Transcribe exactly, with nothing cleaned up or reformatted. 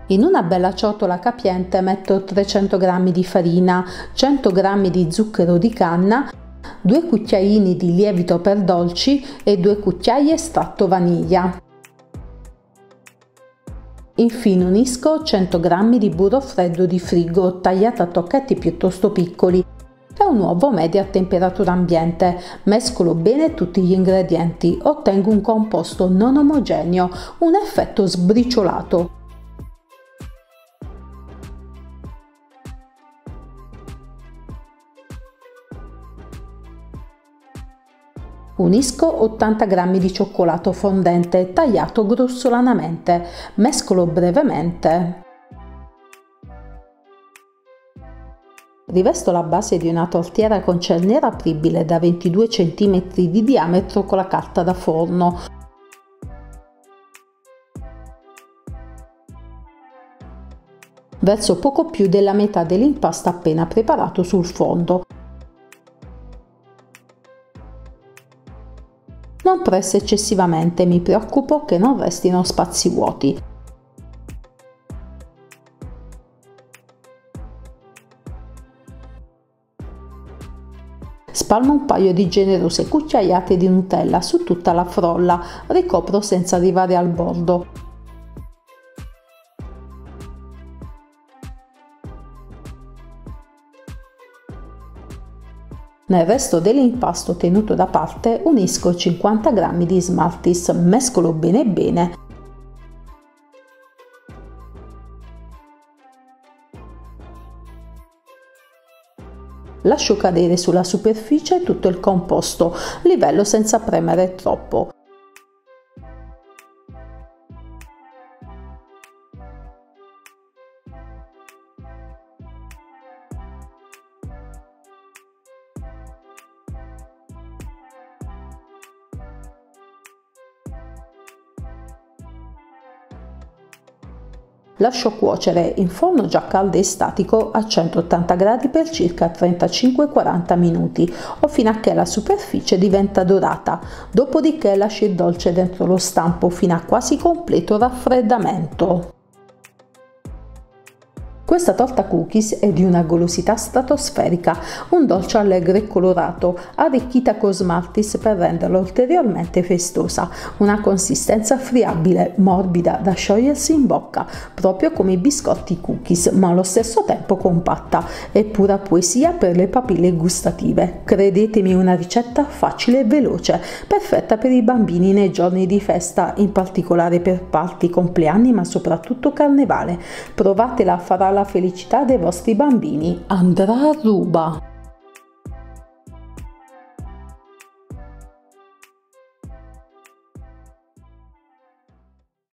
In una bella ciotola capiente metto trecento grammi di farina, cento grammi di zucchero di canna, due cucchiaini di lievito per dolci e due cucchiai estratto vaniglia. Infine unisco cento grammi di burro freddo di frigo tagliato a tocchetti piuttosto piccoli e un uovo medio a temperatura ambiente. Mescolo bene tutti gli ingredienti, ottengo un composto non omogeneo, un effetto sbriciolato. Unisco ottanta grammi di cioccolato fondente tagliato grossolanamente, mescolo brevemente. Rivesto la base di una tortiera con cerniera apribile da ventidue centimetri di diametro con la carta da forno. Verso poco più della metà dell'impasto appena preparato sul fondo. Non presso eccessivamente, mi preoccupo che non restino spazi vuoti. Spalmo un paio di generose cucchiaiate di Nutella su tutta la frolla, ricopro senza arrivare al bordo. Nel resto dell'impasto tenuto da parte unisco cinquanta grammi di Smarties, mescolo bene bene. Lascio cadere sulla superficie tutto il composto, livello senza premere troppo. Lascio cuocere in forno già caldo e statico a centottanta gradi per circa trentacinque quaranta minuti o fino a che la superficie diventa dorata, dopodiché lascio il dolce dentro lo stampo fino a quasi completo raffreddamento. Questa torta cookies è di una golosità stratosferica, un dolce allegro e colorato, arricchita con Smarties per renderla ulteriormente festosa, una consistenza friabile, morbida da sciogliersi in bocca, proprio come i biscotti cookies, ma allo stesso tempo compatta, e pura poesia per le papille gustative. Credetemi, una ricetta facile e veloce, perfetta per i bambini nei giorni di festa, in particolare per party, compleanni, ma soprattutto carnevale. Provatela, farà la felicità dei vostri bambini. Andrà a ruba!